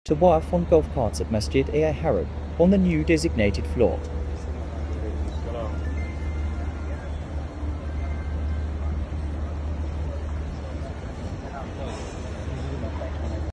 Tawaaf on golf carts at Masjid Haram on the new designated floor.